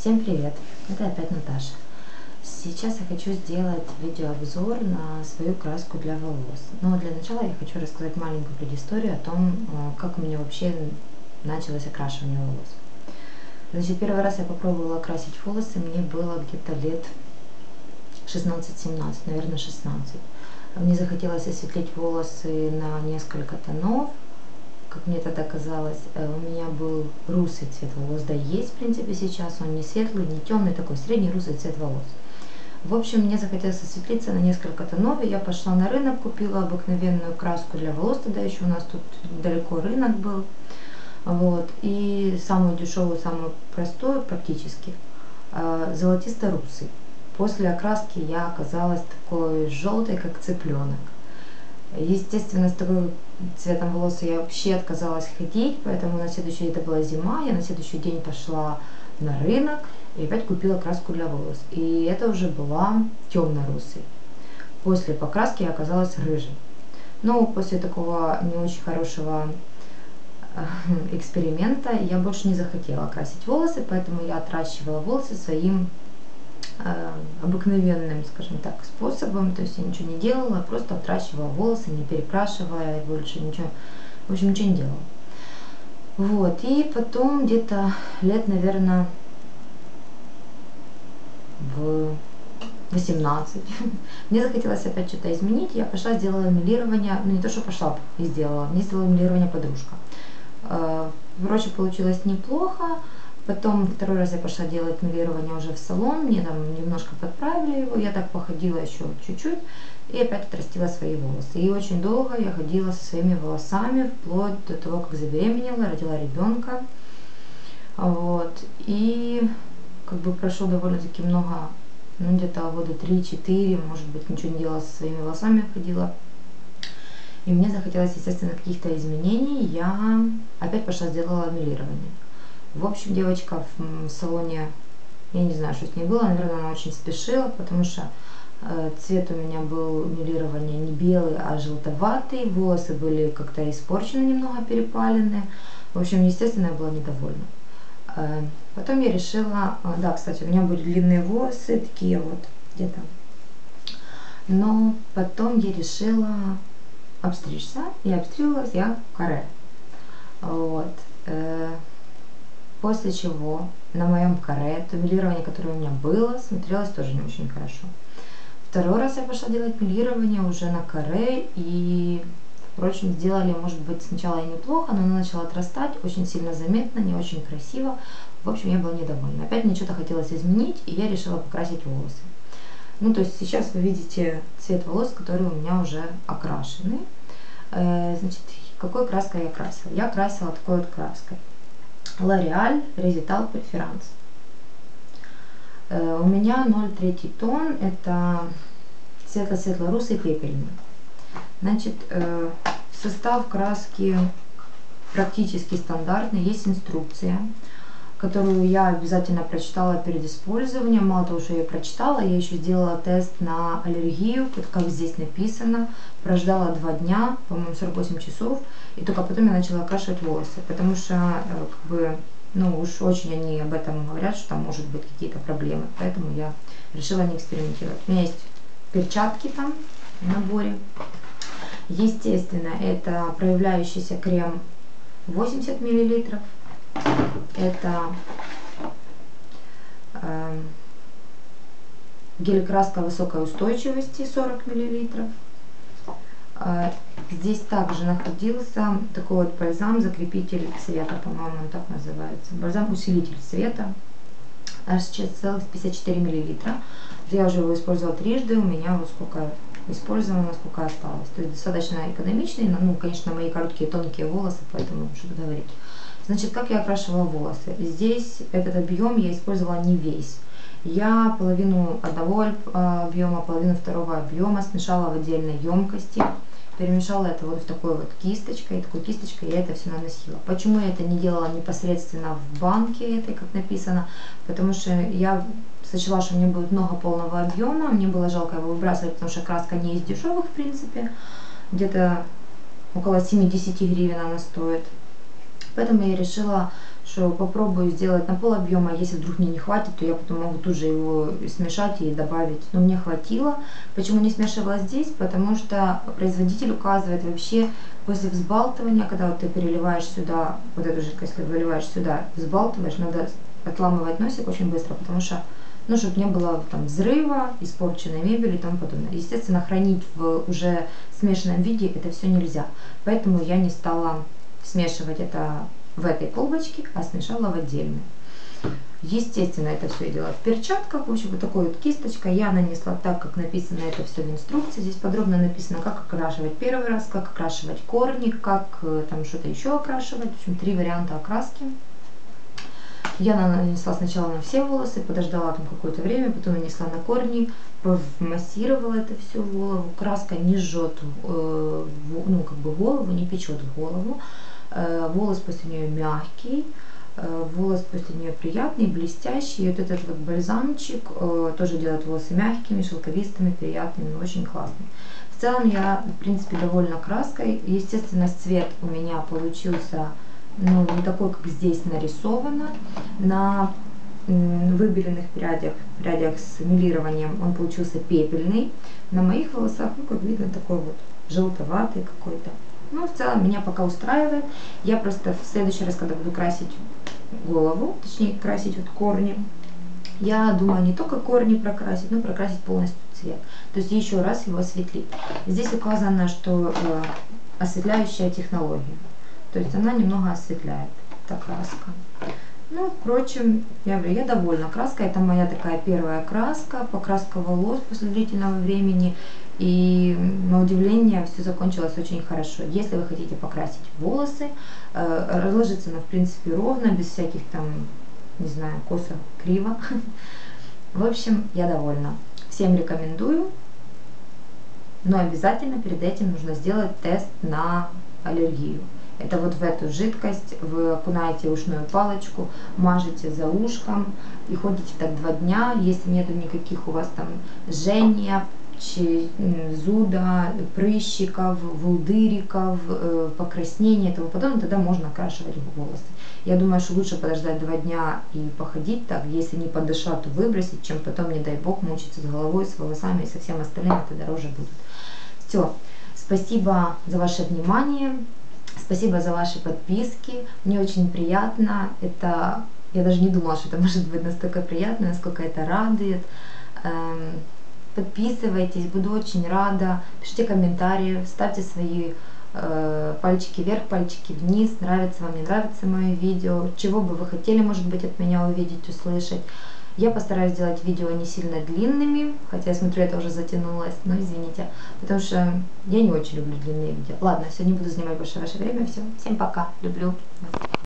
Всем привет! Это опять Наташа. Сейчас я хочу сделать видеообзор на свою краску для волос. Но для начала я хочу рассказать маленькую предысторию о том, как у меня вообще началось окрашивание волос. Значит, первый раз я попробовала красить волосы, мне было где-то лет 16-17, наверное 16. Мне захотелось осветлить волосы на несколько тонов. Как мне тогда казалось, у меня был русый цвет волос, да есть в принципе сейчас, он не светлый, не темный, такой средний русый цвет волос. В общем, мне захотелось осветлиться на несколько тонов, и я пошла на рынок, купила обыкновенную краску для волос, тогда еще у нас тут далеко рынок был, вот, и самую дешевую, самую простую практически, золотисто-русый. После окраски я оказалась такой желтой, как цыпленок. Естественно, с таким цветом волос я вообще отказалась ходить, поэтому на следующий день, это была зима, я на следующий день пошла на рынок и опять купила краску для волос. И это уже была темно-русый. После покраски я оказалась рыжей. Но после такого не очень хорошего эксперимента я больше не захотела красить волосы, поэтому я отращивала волосы своим обыкновенным, скажем так, способом. То есть я ничего не делала, просто отращивала волосы, не перекрашивая, больше ничего, в общем, ничего не делала. Вот, и потом где-то лет, наверное, в 18 мне захотелось опять что-то изменить. Я пошла, сделала милирование, ну не то, что пошла и сделала, мне сделала милирование подружка. Вроде получилось неплохо. Потом второй раз я пошла делать милирование уже в салон, мне там немножко подправили его, я так походила еще чуть-чуть и опять отрастила свои волосы. И очень долго я ходила со своими волосами, вплоть до того, как забеременела, родила ребенка. Вот. И как бы прошло довольно-таки много, ну где-то года 3-4, может быть, ничего не делала со своими волосами, ходила. И мне захотелось, естественно, каких-то изменений, я опять пошла сделала милирование. В общем, девочка в салоне, я не знаю, что с ней было, наверное, она очень спешила, потому что цвет у меня был милирование не белый, а желтоватый, волосы были как-то испорчены, немного перепаленные. В общем, естественно, я была недовольна. Потом я решила, да, кстати, у меня были длинные волосы, такие вот где-то, но потом я решила обстричься, и обстрелилась я каре. Вот. После чего на моем каре то милирование, которое у меня было, смотрелось тоже не очень хорошо. Второй раз я пошла делать милирование уже на каре, и, впрочем, сделали, может быть, сначала и неплохо, но оно начало отрастать, очень сильно заметно, не очень красиво. В общем, я была недовольна. Опять мне что-то хотелось изменить, и я решила покрасить волосы. Ну, то есть сейчас вы видите цвет волос, которые у меня уже окрашены. Значит, какой краской я красила? Я красила такой вот краской. L'Oréal Revital Preference. У меня 0,3 тон, это светло-светло-русый пепельный. Значит, состав краски практически стандартный, есть инструкция, которую я обязательно прочитала перед использованием. Мало того, что я прочитала, я еще сделала тест на аллергию, как здесь написано, прождала 2 дня, по-моему 48 часов, и только потом я начала окрашивать волосы, потому что, как бы, ну уж очень они об этом говорят, что там может быть какие-то проблемы, поэтому я решила не экспериментировать. У меня есть перчатки там в наборе, естественно, это проявляющийся крем 80 мл, это гель-краска высокой устойчивости 40 мл. Здесь также находился такой вот бальзам закрепитель цвета, по-моему, он так называется. Бальзам усилитель цвета, аж 54 мл. Я уже его использовала трижды, у меня вот сколько использовано, сколько осталось. То есть достаточно экономичный, ну, конечно, мои короткие тонкие волосы, поэтому что-то говорить. Значит, как я окрашивала волосы? Здесь этот объем я использовала не весь. Я половину одного объема, половину второго объема смешала в отдельной емкости. Перемешала это вот в такой вот кисточкой. И такой кисточкой я это все наносила. Почему я это не делала непосредственно в банке этой, как написано? Потому что я сочла, что мне будет много полного объема. Мне было жалко его выбрасывать, потому что краска не из дешевых, в принципе. Где-то около 70 гривен она стоит. Поэтому я решила, что попробую сделать на пол объема. Если вдруг мне не хватит, то я потом могу тут же его смешать и добавить. Но мне хватило. Почему не смешивала здесь? Потому что производитель указывает вообще после взбалтывания, когда вот ты переливаешь сюда, вот эту жидкость выливаешь сюда, взбалтываешь, надо отламывать носик очень быстро, потому что, ну, чтобы не было там взрыва, испорченной мебели и тому подобное. Естественно, хранить в уже смешанном виде это все нельзя. Поэтому я не стала смешивать это в этой колбочке, а смешала в отдельной. Естественно, это все я делала в перчатках. В общем, вот такой вот кисточкой я нанесла так, как написано это все в инструкции. Здесь подробно написано, как окрашивать первый раз, как окрашивать корни, как там что-то еще окрашивать. В общем, 3 варианта окраски. Я нанесла сначала на все волосы, подождала там какое-то время, потом нанесла на корни, массировала это все в голову. Краска не жжет, ну, как бы голову, не печет голову. Волос после нее мягкий, волос после нее приятный, блестящий. И вот этот вот бальзамчик тоже делает волосы мягкими, шелковистыми, приятными, очень классный. В целом я, в принципе, довольна краской. Естественно, цвет у меня получился, ну, не такой, как здесь нарисовано. На выбеленных прядях с мелированием он получился пепельный. На моих волосах, ну, как видно, такой вот желтоватый какой-то. Ну, в целом меня пока устраивает. Я просто в следующий раз, когда буду красить голову, точнее красить вот корни, я думаю не только корни прокрасить, но прокрасить полностью цвет. То есть еще раз его осветлить. Здесь указано, что осветляющая технология. То есть она немного осветляет, эта краска. Ну, впрочем, я говорю, я довольна краской. Это моя такая первая краска, покраска волос после длительного времени. И на удивление все закончилось очень хорошо. Если вы хотите покрасить волосы, разложится она в принципе ровно, без всяких там, не знаю, косо, криво. В общем, я довольна. Всем рекомендую. Но обязательно перед этим нужно сделать тест на аллергию. Это вот в эту жидкость вы окунаете ушную палочку, мажете за ушком и ходите так 2 дня. Если нету никаких у вас там жжения, зуда, прыщиков, вулдыриков, покраснения и тому подобное, тогда можно окрашивать волосы. Я думаю, что лучше подождать 2 дня и походить так, если не подышать, то выбросить, чем потом, не дай бог, мучиться с головой, с волосами и со всем остальным, это дороже будет. Все, спасибо за ваше внимание. Спасибо за ваши подписки, мне очень приятно, это, я даже не думала, что это может быть настолько приятно, насколько это радует. Подписывайтесь, буду очень рада, пишите комментарии, ставьте свои пальчики вверх, пальчики вниз, нравится вам, не нравится мое видео, чего бы вы хотели, может быть, от меня увидеть, услышать. Я постараюсь сделать видео не сильно длинными, хотя я смотрю, это уже затянулось, но извините, потому что я не очень люблю длинные видео. Ладно, сегодня буду занимать больше ваше время, все, всем пока, люблю.